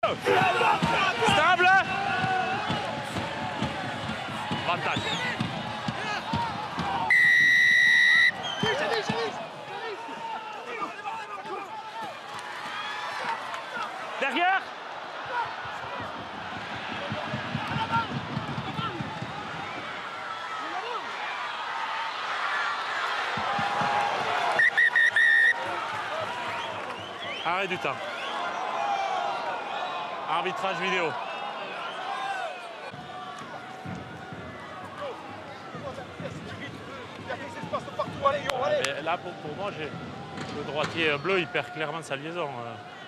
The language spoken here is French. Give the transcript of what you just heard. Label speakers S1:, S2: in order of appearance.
S1: Stable. Avantage. Derrière. Arrêt du temps. Arbitrage vidéo. Et là, pour moi, le droitier bleu, il perd clairement sa liaison.